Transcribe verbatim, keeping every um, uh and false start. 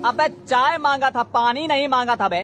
अबे चाय मांगा था, पानी नहीं मांगा था बे।